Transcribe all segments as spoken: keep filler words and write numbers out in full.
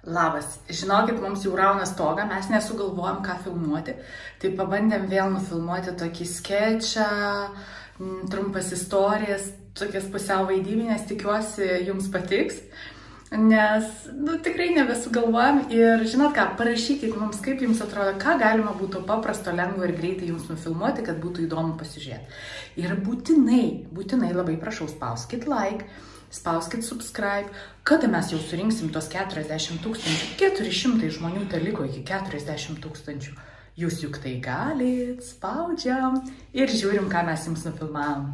Labas, žinokit, mums jau rauna stogą, mes nesugalvojom, ką filmuoti, tai pabandėm vėl nufilmuoti tokį skečą, trumpas istorijas, tokias pusiau vaidybinės, tikiuosi jums patiks, nes, nu, tikrai nebesugalvojom ir žinot ką, parašykit mums, kaip jums atrodo, ką galima būtų paprasto, lengvo ir greitai jums nufilmuoti, kad būtų įdomu pasižiūrėti. Ir būtinai, būtinai labai prašau, spauskit like, spauskit subscribe, kada mes jau surinksim tos keturiasdešimt tūkstančių, keturi šimtai žmonių te liko iki keturiasdešimt tūkstančių. Jūs juk tai galit, spaudžiam ir žiūrim, ką mes jums nufilmavom.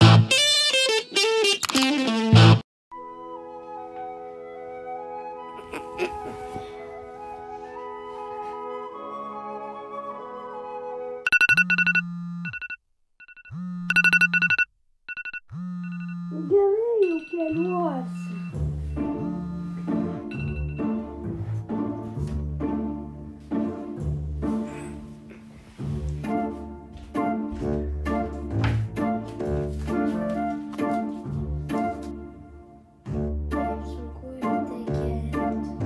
Gerai, jau keliuosi. Sunku ir tekėti.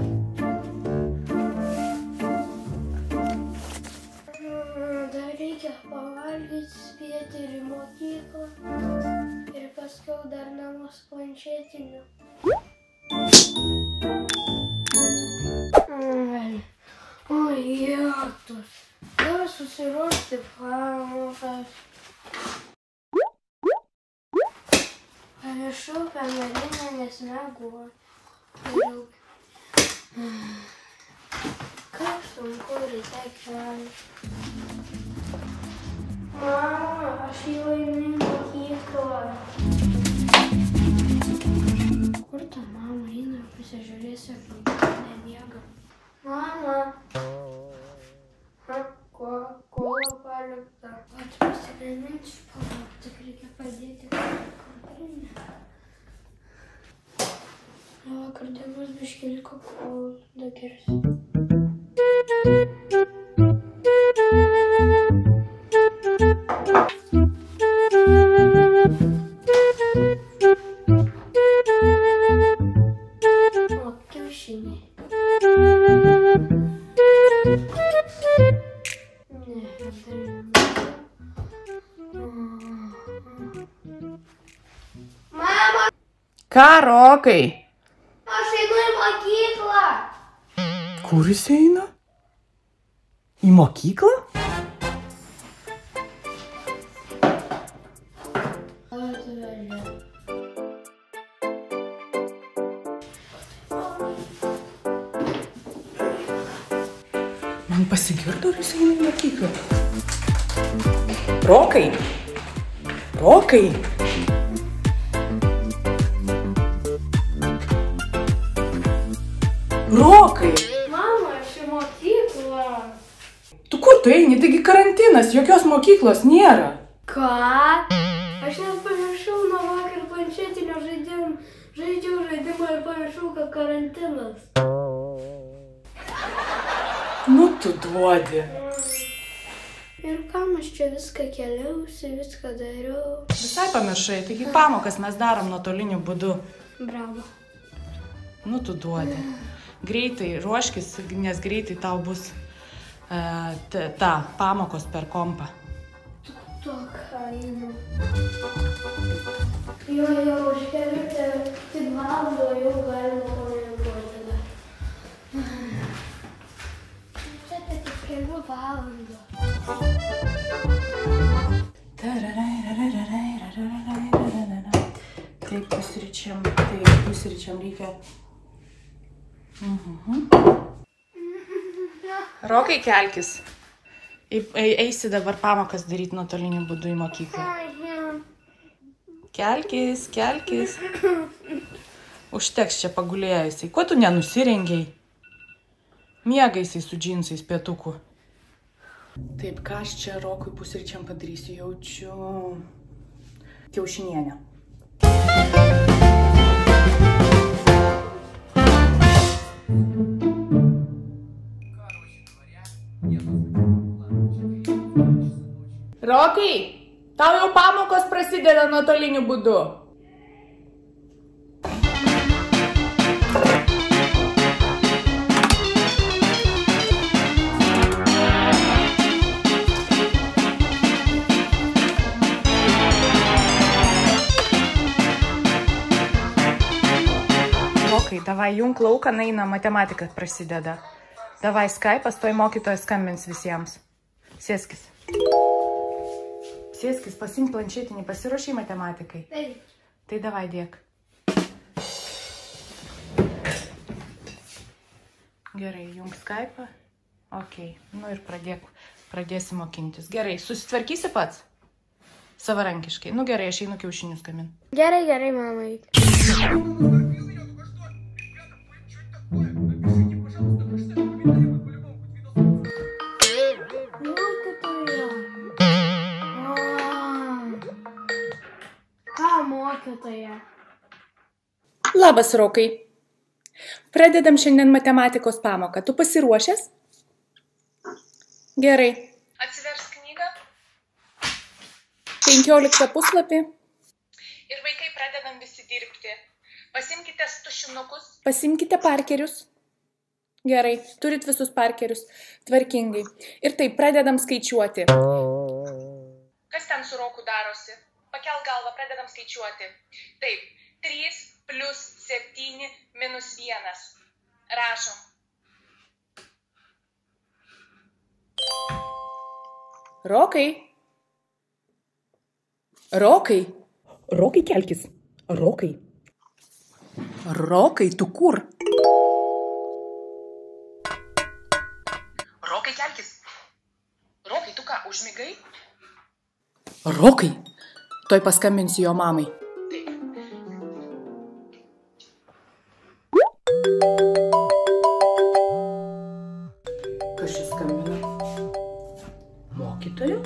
Dar reikia pavalgyti, spėti ir į mokyklą. Ir paskiau dar namus planšetiniu. Oi, jėtus. Dar susiruošti pamokas. Pamiršau pemelinę, nes miegoju. Kaip sunku ryte kelti. Mama, aš jau einu į mokyklą. Kur ta mama eina ir pasižiūrėsiu, ar nemiega? Mama. Ha, ko, kola palikta. Vat pasigaminsiu, palauk, tik reikia padėti kampinę. Vakar dienos biškį liko kolų, dagersiu. Ką, Rokai? Aš einu į mokyklą. Kur jis eina? Į mokyklą? Man pasigirdo, ar jis eina į mokyklą. Rokai? Rokai? Rokai! Mama, aš į mokyklą. Tu kur tu eini? Taigi karantinas, jokios mokyklos nėra. Ką? Aš net pamiršau nuo vakar planšetinio žaidimo, žaidžiau žaidimą ir pamiršau, kad karantinas. Nu tu duodi. Ir kam aš čia viską keliausi, viską dariau. Visai pamiršai, taigi pamokas mes darom nuotoliniu būdu. Bravo. Nu tu duodi. Greitai ruoškis, nes greitai tau bus e, ta, ta pamokos per kompą. Tok, einu. Jo, jau už kelių, tik valandą jau galima pamiegoti dar. Čia tik kelių valandų. Taip, pusryčiam, taip, pusryčiam reikia. Mhm. Rokai, kelkis. Eisi dabar pamokas daryti nuotoliniu būdu į mokyklą. Kelkis, kelkis. Užteks čia pagulėjusiai. Kuo tu nenusirengiai? Miegaisiai su džinsais pietukų. Taip, ką aš čia Rokui pusryčiam padarysiu? Jaučiu kiaušinienę. Rokai, tau jau pamokos prasideda nuotoliniu būdu. Davai, jung lauką, naina, matematika prasideda. Davai, Skype'as, toj mokytojas skambins visiems. Sėskis. Sėskis, pasink planšetinį, pasiruošiai matematikai. Taip. Tai davai, dėk. Gerai, jung Skype'ą. Ok, nu ir pradėk, pradėsi mokintis. Gerai, susitvarkysi pats? Savarankiškai. Nu gerai, aš einu kiaušinius gamin. Gerai, gerai, mamai. Mokytoja. Ką mokytoja? Labas, Rokai. Pradedam šiandien matematikos pamoką. Tu pasiruošęs? Gerai. Atsiversk knygą. penkioliktą puslapį. Ir vaikai pradedam visi dirbti. Pasimkite tušinukus. Pasimkite parkerius. Gerai, turit visus parkerius. Tvarkingai. Ir taip, pradedam skaičiuoti. Kas ten su Roku darosi? Pakel galvą, pradedam skaičiuoti. Taip, trys plus septyni minus vienas. Rašom. Rokai. Rokai. Rokai, kelkis. Rokai. Rokai, tu kur? Rokai, kelkis. Rokai, tu ką, užmigai? Rokai, toj paskambinsiu jo mamai. Taip. Kas šis skambina? Mokytoju?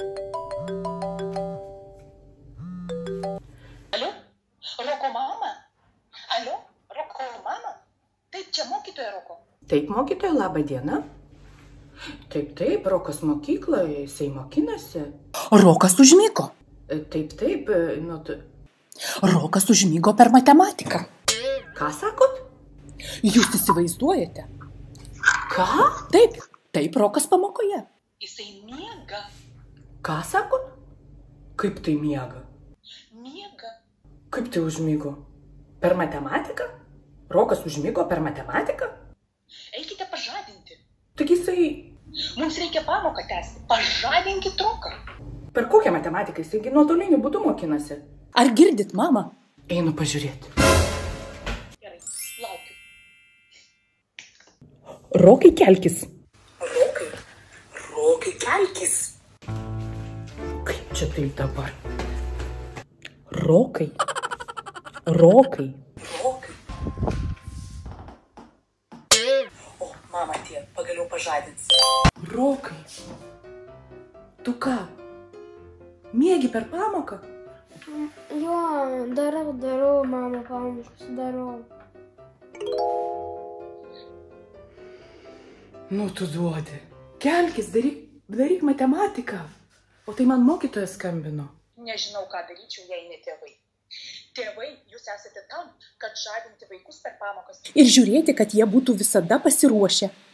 Alio? Roko mama? Alio? Roko mama? Taip, čia mokytoja Roko. Taip, mokytoja, laba diena. Taip, taip, Rokas mokykloje, jisai mokinasi. Rokas užmygo. Taip, taip, nu tu... Rokas užmygo per matematiką. Ką sakot? Jūs įsivaizduojate? Ką? Taip, taip, Rokas pamokoje. Jisai miega. Ką sakot? Kaip tai miega? Miega. Kaip tai užmygo? Per matematiką? Rokas užmygo per matematiką? Eikite pažadinti. Taigi jisai... Mums reikia pamoką tęsti. Pažadinkit Roką. Per kokią matematiką? Jisai nuotoliniu būdu mokinasi. Ar girdit, mama? Einu pažiūrėti. Gerai, laukiu. Rokai, kelkis. Rokai. Rokai, kelkis. Kaip čia tai dabar? Rokai. Rokai. Rokai. O, mama tie, pagaliau pažadins. Rokai. Tu ką? Miegi per pamoką? Jo, darau, darau, mama, pamokas, darau. Nu, tu duodi. Kelkis, daryk, daryk matematiką. O tai man mokytojas skambino. Nežinau, ką daryčiau, jei ne tėvai. Tėvai, jūs esate tam, kad žadinti vaikus per pamokas. Ir žiūrėti, kad jie būtų visada pasiruošę.